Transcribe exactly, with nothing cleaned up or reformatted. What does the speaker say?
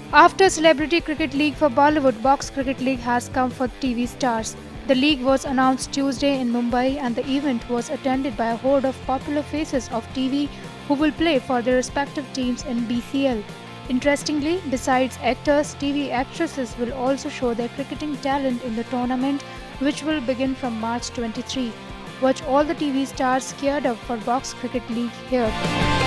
After Celebrity Cricket League for Bollywood, Box Cricket League has come for T V stars. The league was announced Tuesday in Mumbai and the event was attended by a horde of popular faces of T V who will play for their respective teams in B C L. Interestingly, besides actors, T V actresses will also show their cricketing talent in the tournament, which will begin from March twenty-third. Watch all the T V stars geared up for Box Cricket League here.